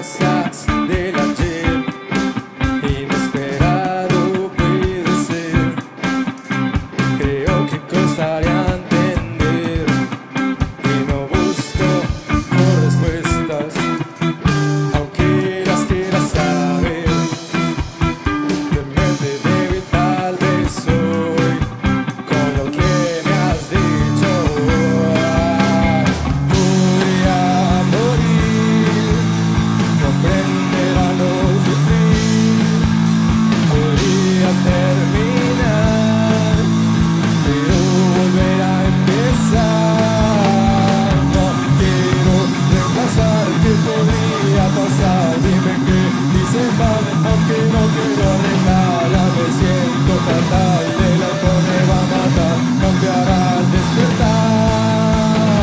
cosas del ayer. Inesperado puede ser. Creo que costaría entender y no busco por respuestas, aunque las quieras saber. De mente débil tal vez soy, con lo que me has dicho. Podría morir, comprender a no sufrir. Podría terminar, pero volver a empezar. No quiero reemplazar, ¿qué podría pasar? Dime que hice mal, aunque no quiero arreglarla. Me siento fatal, el alcohol me va a matar, cambiará al despertar.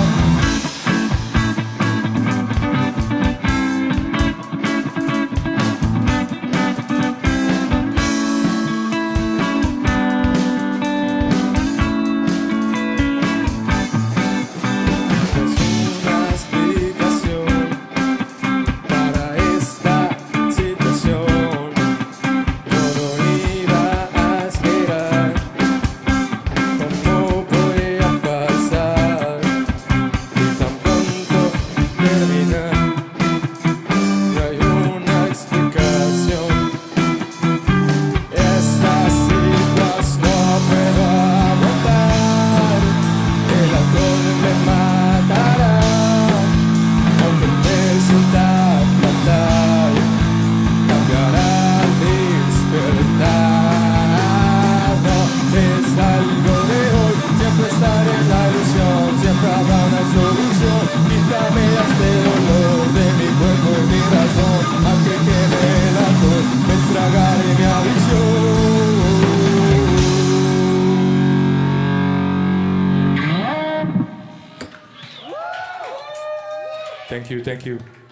Es una explicación para esta situación. Yo no iba a esperar cómo podía pasar y tan pronto terminar. No hay una explicación. Estas cifras no puedo aguantar. El alcohol me matará, aunque me sienta fatal, cambiará al despertar. No es algo de hoy, siempre estaré en la ilusión, siempre habrá una solución. Quítame este dolor de mi cuerpo y mi razón, aunque quede el alcohol, me tragaré mi adicción. Thank you, thank you.